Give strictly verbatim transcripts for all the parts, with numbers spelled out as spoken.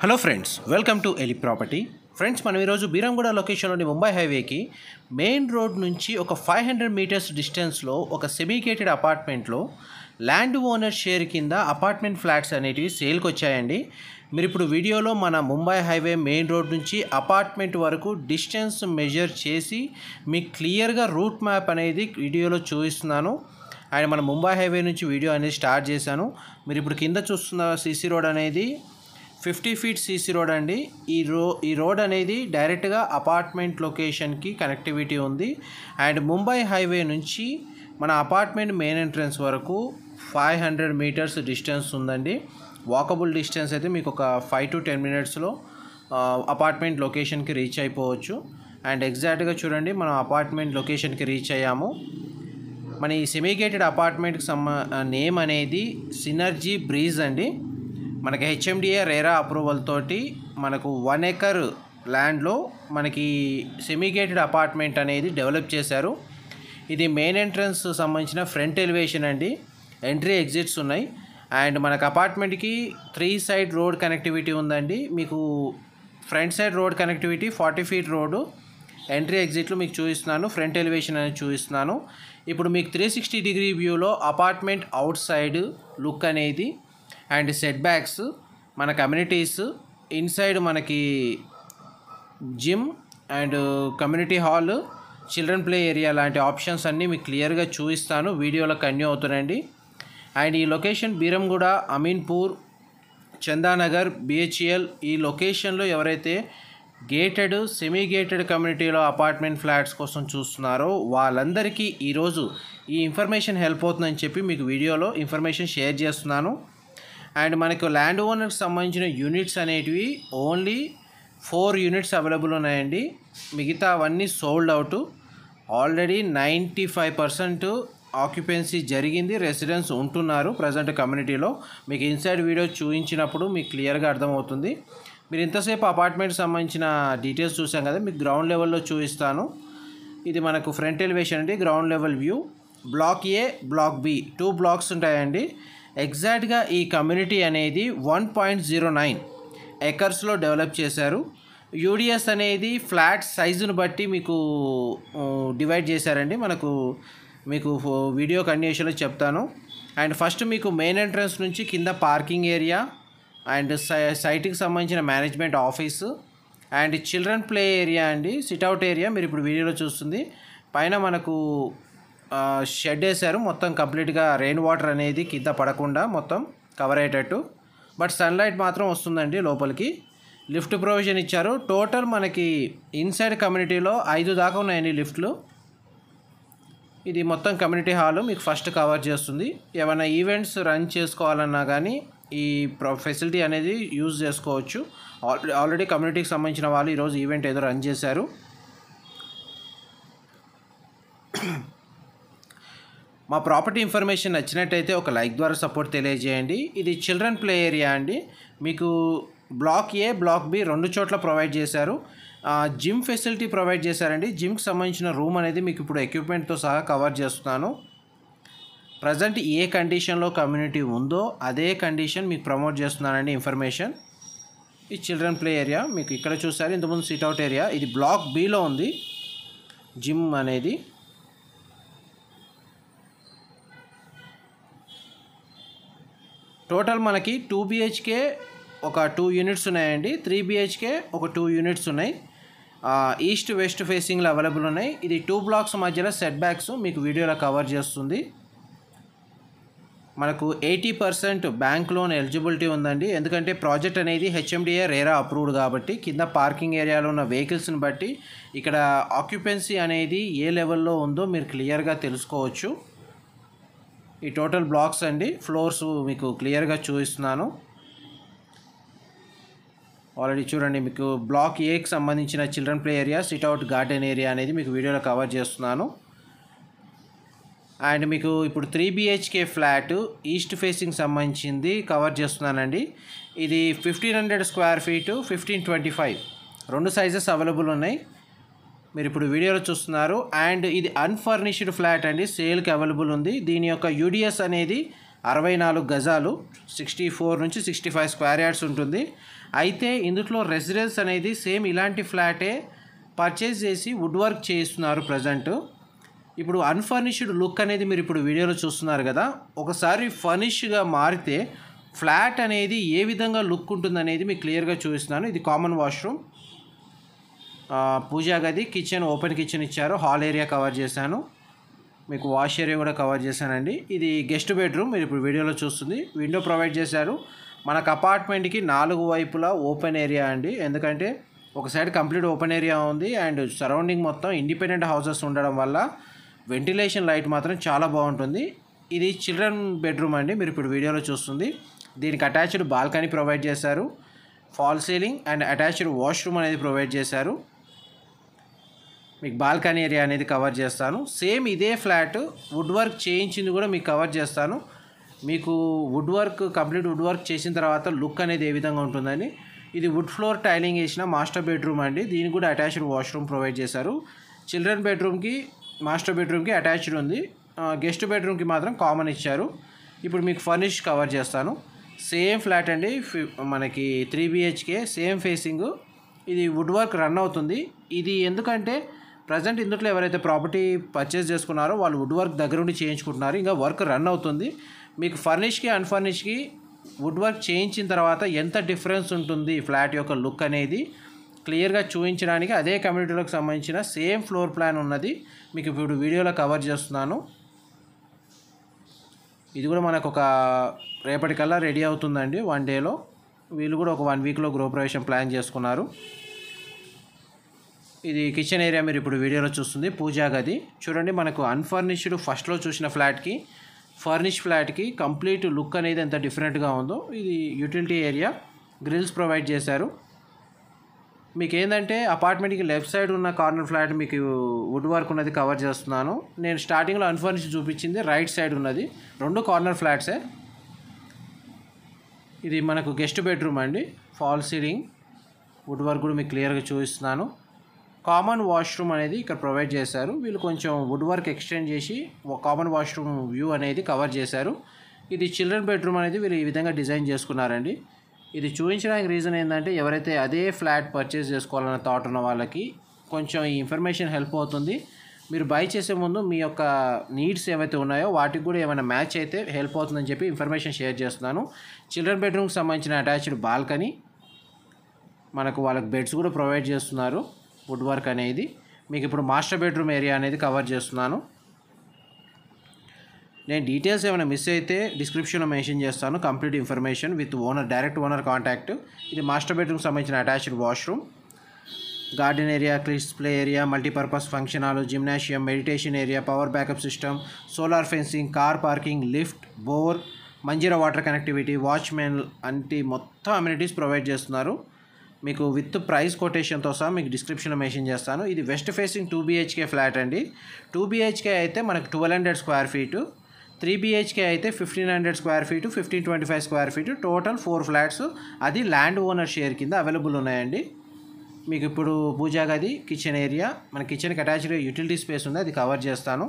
Hello friends, welcome to Elip property. Friends, మనం ఈరోజు బీరంగుడ లొకేషన్లోని ముంబై హైవేకి మెయిన్ రోడ్ నుంచి ఒక ఫైవ్ హండ్రెడ్ మీటర్స్ డిస్టెన్స్లో ఒక సెమీకేటెడ్ అపార్ట్మెంట్లో ల్యాండ్ ఓనర్ షేర్ కింద అపార్ట్మెంట్ ఫ్లాట్స్ అనేటివి సేల్కి వచ్చాయండి. మీరు ఇప్పుడు వీడియోలో మన ముంబై హైవే మెయిన్ రోడ్ నుంచి అపార్ట్మెంట్ వరకు డిస్టెన్స్ మెజర్ చేసి మీకు క్లియర్గా రూట్ మ్యాప్ అనేది వీడియోలో చూపిస్తున్నాను. అండ్ మన ముంబై హైవే నుంచి వీడియో అనేది స్టార్ట్ చేశాను. మీరు ఇప్పుడు కింద చూస్తున్న సీసీ రోడ్ అనేది ఫిఫ్టీ ఫీట్ సీసీ రోడ్ అండి. ఈ రో ఈ రోడ్ అనేది డైరెక్ట్గా అపార్ట్మెంట్ లొకేషన్కి కనెక్టివిటీ ఉంది. అండ్ ముంబై హైవే నుంచి మన అపార్ట్మెంట్ మెయిన్ ఎంట్రన్స్ వరకు ఫైవ్ హండ్రెడ్ మీటర్స్ డిస్టెన్స్ ఉందండి. వాకబుల్ డిస్టెన్స్ అయితే మీకు ఒక ఫైవ్ టు టెన్ మినిట్స్లో అపార్ట్మెంట్ లొకేషన్కి రీచ్ అయిపోవచ్చు. అండ్ ఎగ్జాక్ట్గా చూడండి, మనం అపార్ట్మెంట్ లొకేషన్కి రీచ్ అయ్యాము. మన ఈ సెమీగేటెడ్ అపార్ట్మెంట్కి సంబ నేమ్ అనేది సినర్జీ బ్రీజ్ అండి. మనకి H M D A RERA approval తోటి మనకు వన్ ఎకర్ ల్యాండ్లో మనకి సెమీగేటెడ్ అపార్ట్మెంట్ అనేది డెవలప్ చేశారు. ఇది మెయిన్ ఎంట్రన్స్ సంబంధించిన ఫ్రంట్ ఎలివేషన్ అండి. ఎంట్రీ ఎగ్జిట్స్ ఉన్నాయి. అండ్ మనకు అపార్ట్మెంట్కి త్రీ సైడ్ రోడ్ కనెక్టివిటీ ఉందండి. మీకు front side road connectivity forty feet road. Entry ఎగ్జిట్లు మీకు చూపిస్తున్నాను, ఫ్రంట్ ఎలివేషన్ అనేది చూపిస్తున్నాను. ఇప్పుడు మీకు త్రీ సిక్స్టీ డిగ్రీ వ్యూలో అపార్ట్మెంట్ అవుట్ సైడ్ లుక్ అనేది అండ్ సెట్ బ్యాక్స్, మన కమ్యూనిటీస్, ఇన్సైడ్ మనకి gym and community hall, children play area లాంటి ఆప్షన్స్ అన్నీ మీకు క్లియర్గా చూపిస్తాను. వీడియోలో కన్యూ అవుతున్నాయండి. అండ్ ఈ లొకేషన్ బీరంగుడ, అమీన్పూర్, చందానగర్, బిహెచ్ఎల్ ఈ లొకేషన్లో ఎవరైతే గేటెడ్ సెమీ గేటెడ్ కమ్యూనిటీలో అపార్ట్మెంట్ ఫ్లాట్స్ కోసం చూస్తున్నారో వాళ్ళందరికీ ఈరోజు ఈ ఇన్ఫర్మేషన్ హెల్ప్ అవుతుందని చెప్పి మీకు వీడియోలో ఇన్ఫర్మేషన్ షేర్ చేస్తున్నాను. అండ్ మనకు ల్యాండ్ ఓనర్కి సంబంధించిన యూనిట్స్ అనేటివి ఓన్లీ ఫోర్ యూనిట్స్ అవైలబుల్ ఉన్నాయండి. మిగతా అవన్నీ sold out. Already ninety five percent occupancy జరిగింది, రెసిడెంట్స్ ఉంటున్నారు ప్రజెంట్ కమ్యూనిటీలో. మీకు ఇన్సైడ్ వీడియో చూపించినప్పుడు మీకు క్లియర్గా అర్థమవుతుంది. మీరు ఇంతసేపు అపార్ట్మెంట్కి సంబంధించిన డీటెయిల్స్ చూసాం కదా, మీకు గ్రౌండ్ లెవెల్లో చూపిస్తాను. ఇది మనకు ఫ్రంట్ ఎలివేషన్ అండి, ground level view. Block A, block B two blocks ఉంటాయండి. ఎగ్జాక్ట్గా ఈ కమ్యూనిటీ అనేది వన్ పాయింట్ జీరో నైన్ ఎకర్స్లో డెవలప్ చేశారు. యూడిఎస్ అనేది ఫ్లాట్ సైజును బట్టి మీకు డివైడ్ చేశారండి. మనకు మీకు వీడియో కండిషన్లో చెప్తాను. అండ్ ఫస్ట్ మీకు మెయిన్ ఎంట్రన్స్ నుంచి కింద పార్కింగ్ ఏరియా అండ్ సై సైట్కి సంబంధించిన management office and children play area అండి, సిట్అవుట్ ఏరియా మీరు ఇప్పుడు వీడియోలో చూస్తుంది. పైన మనకు షెడ్ వేశారు, మొత్తం కంప్లీట్గా రెయిన్ వాటర్ అనేది కింద పడకుండా మొత్తం కవర్ అయ్యేటట్టు. బట్ సన్లైట్ మాత్రం వస్తుందండి లోపలికి. లిఫ్ట్ ప్రొవిజన్ ఇచ్చారు. టోటల్ మనకి ఇన్సైడ్ కమ్యూనిటీలో ఐదు దాకా ఉన్నాయండి లిఫ్ట్లు. ఇది మొత్తం కమ్యూనిటీ హాల్ మీకు ఫస్ట్ కవర్ చేస్తుంది. ఏమైనా ఈవెంట్స్ రన్ చేసుకోవాలన్నా కానీ ఈ ఫెసిలిటీ అనేది యూజ్ చేసుకోవచ్చు. ఆల్రెడీ ఆల్రెడీ కమ్యూనిటీకి సంబంధించిన వాళ్ళు ఈరోజు ఈవెంట్ ఏదో రన్ చేశారు. మా ప్రాపర్టీ ఇన్ఫర్మేషన్ నచ్చినట్టయితే ఒక లైక్ ద్వారా సపోర్ట్ తెలియజేయండి. ఇది చిల్డ్రన్ ప్లే ఏరియా అండి. మీకు బ్లాక్ ఏ, బ్లాక్ బి రెండు చోట్ల ప్రొవైడ్ చేశారు. జిమ్ ఫెసిలిటీ ప్రొవైడ్ చేశారండి. జిమ్కి సంబంధించిన రూమ్ అనేది మీకు ఇప్పుడు ఎక్విప్మెంట్తో సహా కవర్ చేస్తున్నాను. ప్రజెంట్ ఏ కండిషన్లో కమ్యూనిటీ ఉందో అదే కండిషన్ మీకు ప్రమోట్ చేస్తున్నానండి ఇన్ఫర్మేషన్. ఈ చిల్డ్రన్ ప్లే ఏరియా మీకు ఇక్కడ చూసారు, ఇంతకుముందు సిట్అవుట్ ఏరియా. ఇది బ్లాక్ బిలో ఉంది జిమ్ అనేది. టోటల్ మనకి టూ బిహెచ్కే ఒక టూ యూనిట్స్ ఉన్నాయండి. త్రీ బిహెచ్కే ఒక టూ యూనిట్స్ ఉన్నాయి. ఈస్ట్ వెస్ట్ ఫేసింగ్లో అవైలబుల్ ఉన్నాయి. ఇది టూ బ్లాక్స్ మధ్యలో సెట్ బ్యాక్స్ మీకు వీడియోలో కవర్ చేస్తుంది. మనకు eighty percent bank loan eligibility ఉందండి. ఎందుకంటే ప్రాజెక్ట్ అనేది H M D A RERA approved కాబట్టి కింద పార్కింగ్ ఏరియాలో ఉన్న వెహికల్స్ని బట్టి ఇక్కడ ఆక్యుపెన్సీ అనేది ఏ లెవెల్లో ఉందో మీరు క్లియర్గా తెలుసుకోవచ్చు. ఈ టోటల్ బ్లాక్స్ అండి, ఫ్లోర్స్ మీకు క్లియర్గా చూపిస్తున్నాను. ఆల్రెడీ చూడండి, మీకు బ్లాక్ ఏకి సంబంధించిన children play area, sit out garden area అనేది మీకు వీడియోలో కవర్ చేస్తున్నాను. అండ్ మీకు ఇప్పుడు three BHK flat east facing సంబంధించింది కవర్ చేస్తున్నానండి. ఇది fifteen hundred square feet, fifteen twenty five రెండు సైజెస్ అవైలబుల్ ఉన్నాయి. మీరు ఇప్పుడు వీడియోలో చూస్తున్నారు. అండ్ ఇది అన్ఫర్నిష్డ్ ఫ్లాట్ అండి, సేల్కి అవైలబుల్ ఉంది. దీని యొక్క యూడిఎస్ అనేది అరవై నాలుగు గజాలు సిక్స్టీ ఫోర్ నుంచి సిక్స్టీ ఫైవ్ స్క్వేర్ యార్డ్స్ ఉంటుంది. అయితే ఇందులో రెసిడెన్స్ అనేది సేమ్ ఇలాంటి ఫ్లాటే పర్చేస్ చేసి వుడ్ వర్క్ చేస్తున్నారు ప్రజెంట్. ఇప్పుడు అన్ఫర్నిష్డ్ లుక్ అనేది మీరు ఇప్పుడు వీడియోలో చూస్తున్నారు కదా, ఒకసారి ఫర్నిష్గా మారితే ఫ్లాట్ అనేది ఏ విధంగా లుక్ ఉంటుంది అనేది మీకు క్లియర్గా చూపిస్తున్నాను. ఇది కామన్ వాష్రూమ్, పూజా గది, కిచెన్, ఓపెన్ కిచెన్ ఇచ్చారు. హాల్ ఏరియా కవర్ చేశాను, మీకు వాష్ ఏరియా కూడా కవర్ చేశానండి. ఇది గెస్ట్ బెడ్రూమ్, మీరు ఇప్పుడు వీడియోలో చూస్తుంది. విండో ప్రొవైడ్ చేశారు. మనకు అపార్ట్మెంట్కి నాలుగు వైపులా ఓపెన్ ఏరియా అండి, ఎందుకంటే ఒక సైడ్ కంప్లీట్ ఓపెన్ ఏరియా ఉంది అండ్ సరౌండింగ్ మొత్తం ఇండిపెండెంట్ హౌసెస్ ఉండడం వల్ల వెంటిలేషన్ లైట్ మాత్రం చాలా బాగుంటుంది. ఇది చిల్డ్రన్ బెడ్రూమ్ అండి, మీరు ఇప్పుడు వీడియోలో చూస్తుంది. దీనికి అటాచ్డ్ బాల్కనీ ప్రొవైడ్ చేశారు, fall ceiling and attached washroom అనేది ప్రొవైడ్ చేశారు. మీకు బాల్కనీ ఏరియా అనేది కవర్ చేస్తాను. సేమ్ ఇదే ఫ్లాట్ వుడ్ వర్క్ చేయించింది కూడా మీకు కవర్ చేస్తాను. మీకు wood work complete wood work చేసిన తర్వాత లుక్ అనేది ఏ విధంగా ఉంటుందని. ఇది వుడ్ ఫ్లోర్ టైలింగ్ వేసిన మాస్టర్ బెడ్రూమ్ అండి, దీనికి కూడా అటాచ్డ్ వాష్రూమ్ ప్రొవైడ్ చేశారు. చిల్డ్రన్ బెడ్రూమ్కి మాస్టర్ బెడ్రూమ్కి అటాచ్డ్ ఉంది, గెస్ట్ బెడ్రూమ్కి మాత్రం కామన్ ఇచ్చారు. ఇప్పుడు మీకు ఫర్నిష్ కవర్ చేస్తాను. సేమ్ ఫ్లాట్ అండి, మనకి త్రీ బిహెచ్కే, సేమ్ ఫేసింగ్. ఇది వుడ్ వర్క్ రన్ అవుతుంది. ఇది ఎందుకంటే ప్రజెంట్ ఇందులో ఎవరైతే ప్రాపర్టీ పర్చేస్ చేసుకున్నారో వాళ్ళు వుడ్ వర్క్ దగ్గర ఉండి చేయించుకుంటున్నారు, ఇంకా వర్క్ రన్ అవుతుంది. మీకు ఫర్నిష్కి అన్ఫర్నిష్కి వుడ్ వర్క్ చేయించిన తర్వాత ఎంత డిఫరెన్స్ ఉంటుంది ఫ్లాట్ యొక్క లుక్ అనేది క్లియర్గా చూపించడానికి అదే కమ్యూనిటీలోకి సంబంధించిన సేమ్ ఫ్లోర్ ప్లాన్ ఉన్నది మీకు ఇప్పుడు వీడియోలో కవర్ చేస్తున్నాను. ఇది కూడా మనకు ఒక రేపటికల్లా రెడీ అవుతుందండి, వన్ డేలో. వీళ్ళు కూడా ఒక వన్ వీక్లో గృహప్రవేశం ప్లాన్ చేసుకున్నారు. ఇది కిచెన్ ఏరియా, మీరు ఇప్పుడు వీడియోలో చూస్తుంది పూజా గది. చూడండి, మనకు అన్ఫర్నిష్డ్ ఫస్ట్లో చూసిన ఫ్లాట్కి ఫర్నిష్ ఫ్లాట్కి కంప్లీట్ లుక్ అనేది ఎంత డిఫరెంట్గా ఉందో. ఇది యూటిలిటీ ఏరియా, గ్రిల్స్ ప్రొవైడ్ చేశారు. మీకు ఏంటంటే అపార్ట్మెంట్కి లెఫ్ట్ సైడ్ ఉన్న కార్నర్ ఫ్లాట్ మీకు వుడ్ వర్క్ ఉన్నది కవర్ చేస్తున్నాను. నేను స్టార్టింగ్లో అన్ఫర్నిష్ చూపించింది రైట్ సైడ్ ఉన్నది, రెండు కార్నర్ ఫ్లాట్సే. ఇది మనకు గెస్ట్ బెడ్రూమ్ అండి, ఫాల్ సీలింగ్, వుడ్ వర్క్ కూడా మీకు క్లియర్గా చూపిస్తున్నాను. కామన్ వాష్రూమ్ అనేది ఇక్కడ ప్రొవైడ్ చేశారు. వీళ్ళు కొంచెం వుడ్ వర్క్ ఎక్స్టెండ్ చేసి కామన్ వాష్రూమ్ వ్యూ అనేది కవర్ చేశారు. ఇది చిల్డ్రన్ బెడ్రూమ్ అనేది వీళ్ళు ఈ విధంగా డిజైన్ చేసుకున్నారండి. ఇది చూపించడానికి రీజన్ ఏంటంటే ఎవరైతే అదే ఫ్లాట్ పర్చేస్ చేసుకోవాలన్న థాట్ ఉన్న వాళ్ళకి కొంచెం ఈ ఇన్ఫర్మేషన్ హెల్ప్ అవుతుంది. మీరు బై చేసే ముందు మీ యొక్క నీడ్స్ ఏవైతే ఉన్నాయో వాటికి కూడా ఏమైనా మ్యాచ్ అయితే హెల్ప్ అవుతుందని చెప్పి ఇన్ఫర్మేషన్ షేర్ చేస్తున్నాను. చిల్డ్రన్ బెడ్రూమ్కి సంబంధించిన అటాచ్డ్ బాల్కనీ, మనకు వాళ్ళకి బెడ్స్ కూడా ప్రొవైడ్ చేస్తున్నారు. వుడ్ వర్క్ అనేది మీకు ఇప్పుడు మాస్టర్ బెడ్రూమ్ ఏరియా అనేది కవర్ చేస్తున్నాను. నేను డీటెయిల్స్ ఏమైనా మిస్ అయితే డిస్క్రిప్షన్లో మెన్షన్ చేస్తాను, complete information with owner, direct owner contact. ఇది మాస్టర్ బెడ్రూమ్కి సంబంధించిన attached washroom, garden area, display area, multipurpose function hall, gymnasium, meditation area, power backup system, solar fencing, car parking, lift, bore, Manjira water connectivity, watchmen అంటే మొత్తం amenities provide చేస్తున్నారు. మీకు with price కొటేషన్తో సహా మీకు డిస్క్రిప్షన్లో మెన్షన్ చేస్తాను. ఇది west facing two BHK flat అండి. టూ బిహెచ్కే అయితే మనకు twelve hundred square feet, three BHK అయితే fifteen hundred square feet, fifteen twenty five square feet, total four flats. అది ల్యాండ్ ఓనర్ షేర్ కింద అవైలబుల్ ఉన్నాయండి. మీకు ఇప్పుడు పూజా గది, కిచెన్ ఏరియా, మన కిచెన్కి అటాచ్డ్ యూటిలిటీ స్పేస్ ఉంది, అది కవర్ చేస్తాను.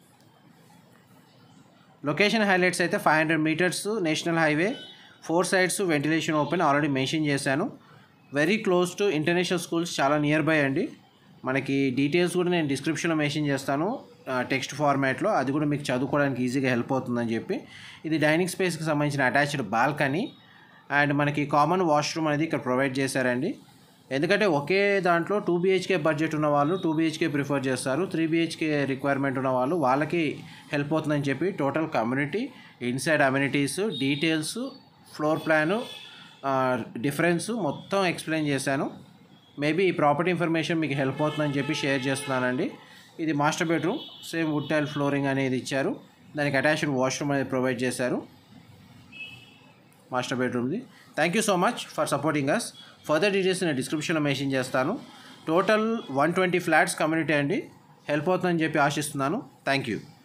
లొకేషన్ హైలైట్స్ అయితే five hundred metres national highway, four sides ventilation open already mention చేశాను. Very close to international schools, చాలా నియర్ బై అండి. మనకి డీటెయిల్స్ కూడా నేను డిస్క్రిప్షన్లో మెన్షన్ చేస్తాను టెక్స్ట్ ఫార్మాట్లో, అది కూడా మీకు చదువుకోవడానికి ఈజీగా హెల్ప్ అవుతుందని చెప్పి. ఇది డైనింగ్ స్పేస్కి సంబంధించిన అటాచ్డ్ బాల్కనీ అండ్ మనకి కామన్ వాష్రూమ్ అనేది ఇక్కడ ప్రొవైడ్ చేశారండి. ఎందుకంటే ఒకే దాంట్లో టూ బిహెచ్కే బడ్జెట్ ఉన్న వాళ్ళు టూ బిహెచ్కే ప్రిఫర్ చేస్తారు, త్రీ బిహెచ్కే రిక్వైర్మెంట్ ఉన్న వాళ్ళు వాళ్ళకి హెల్ప్ అవుతుందని చెప్పి total community, inside amenities, details, floor plan, difference మొత్తం ఎక్స్ప్లెయిన్ చేశాను. మేబీ ఈ ప్రాపర్టీ ఇన్ఫర్మేషన్ మీకు హెల్ప్ అవుతుందని చెప్పి షేర్ చేస్తున్నానండి. ఇది master bedroom, same wood tile flooring అనేది ఇచ్చారు, దానికి అటాచ్డ్ వాష్రూమ్ అనేది ప్రొవైడ్ చేశారు మాస్టర్ బెడ్రూమ్ది. Thank you so much for supporting us. Further details నేను డిస్క్రిప్షన్లో మెన్షన్ చేస్తాను. Total one twenty flats community అండి, హెల్ప్ అవుతుందని చెప్పి ఆశిస్తున్నాను. Thank you.